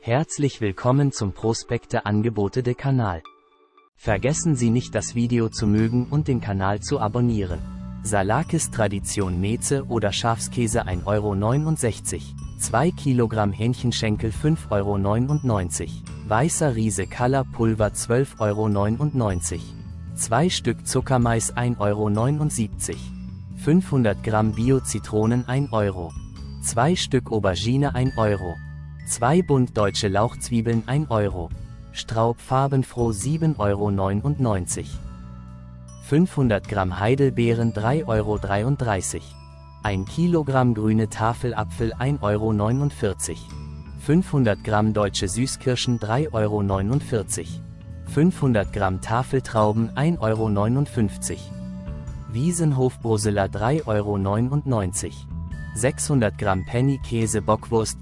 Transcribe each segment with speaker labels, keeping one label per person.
Speaker 1: Herzlich willkommen zum Prospekte-Angebote Kanal. Vergessen Sie nicht, das Video zu mögen und den Kanal zu abonnieren. Salakis Tradition Meze oder Schafskäse 1,69 €, 2 Kilogramm Hähnchenschenkel 5,99 €, weißer Riese Color Pulver 12,99 €, 2 Stück Zuckermais 1,79 €, 500 Gramm Bio-Zitronen 1 €, 2 Stück Aubergine 1 €, 2 Bund deutsche Lauchzwiebeln 1 €, Straub farbenfroh 7,99 €, 500 Gramm Heidelbeeren 3,33 €, 1 Kilogramm grüne Tafelapfel 1,49 €, 500 Gramm deutsche Süßkirschen 3,49 €, 500 Gramm Tafeltrauben 1,59 €, Wiesenhof Brusseler 3,99 €, 600 Gramm Penny-Käse Bockwurst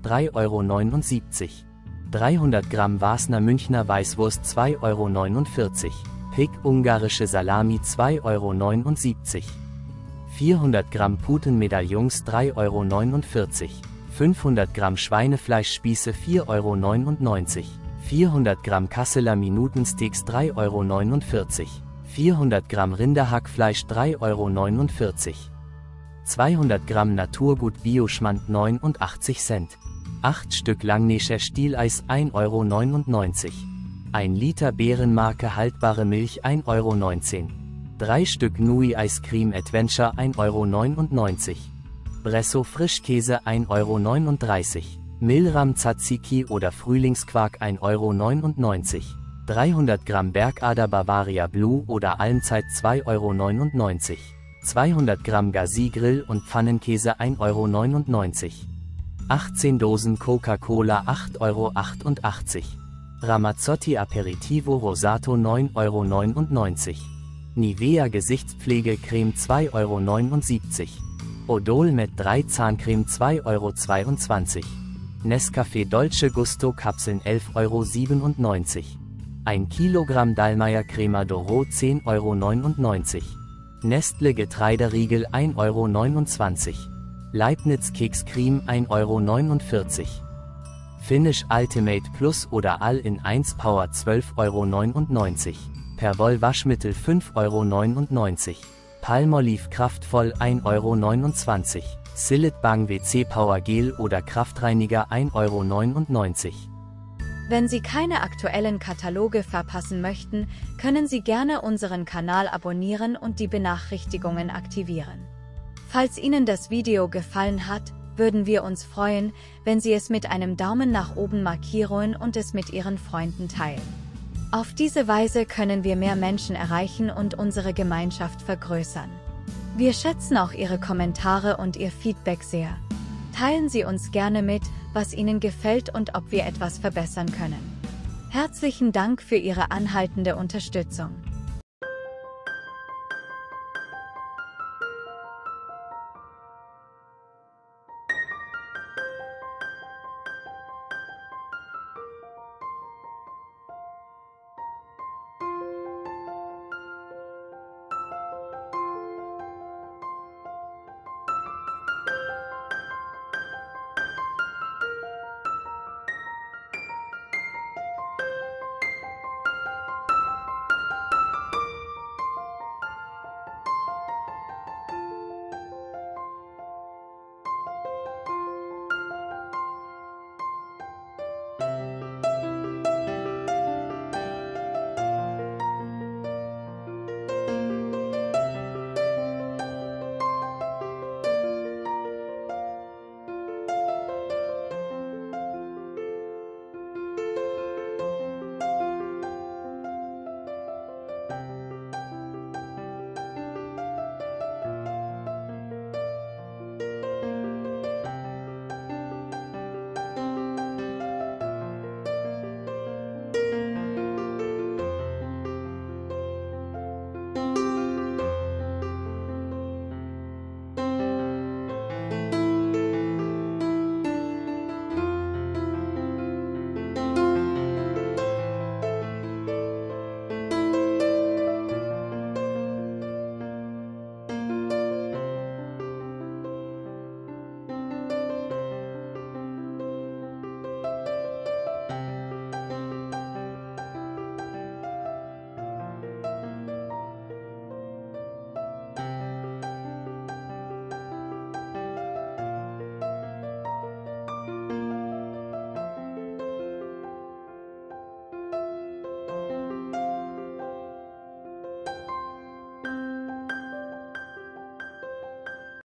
Speaker 1: 3,79 €, 300 Gramm Wasner Münchner Weißwurst 2,49 €, Pick ungarische Salami 2,79 €, 400 Gramm Putenmedaillons 3,49 €, 500 Gramm Schweinefleischspieße 4,99 €, 400 Gramm Kasseler Minutensteaks 3,49 €, 400 Gramm Rinderhackfleisch 3,49 €, 200 Gramm Naturgut Bioschmand 89 Cent, 8 Stück Langnescher Stieleis 1,99 €, 1 Liter Beerenmarke haltbare Milch 1,19 €, 3 Stück Nui Ice Cream Adventure 1,99 €, Bresso Frischkäse 1,39 €, Milram Tzatziki oder Frühlingsquark 1,99 €, 300 Gramm Bergader Bavaria Blue oder Almzeit 2,99 €, 200 Gramm Gazi Grill- und Pfannenkäse 1,99 €, 18 Dosen Coca-Cola 8,88 €, Ramazzotti Aperitivo Rosato 9,99 €, Nivea Gesichtspflegecreme 2,79 €, Odol mit 3 Zahncreme 2,22 €, Nescafé Dolce Gusto Kapseln 11,97 €, 1 Kilogramm Dallmayr Crema Doro 10,99 €, Nestle Getreideriegel 1,29 €, Leibniz Kekscreme 1,49 €, Finish Ultimate Plus oder All-in-1 Power 12,99 €, Perwoll Waschmittel 5,99 €, Palmolive Kraftvoll 1,29 €, Cillit Bang WC Power Gel oder Kraftreiniger 1,99 €.
Speaker 2: Wenn Sie keine aktuellen Kataloge verpassen möchten, können Sie gerne unseren Kanal abonnieren und die Benachrichtigungen aktivieren. Falls Ihnen das Video gefallen hat, würden wir uns freuen, wenn Sie es mit einem Daumen nach oben markieren und es mit Ihren Freunden teilen. Auf diese Weise können wir mehr Menschen erreichen und unsere Gemeinschaft vergrößern. Wir schätzen auch Ihre Kommentare und Ihr Feedback sehr. Teilen Sie uns gerne mit, was Ihnen gefällt und ob wir etwas verbessern können. Herzlichen Dank für Ihre anhaltende Unterstützung.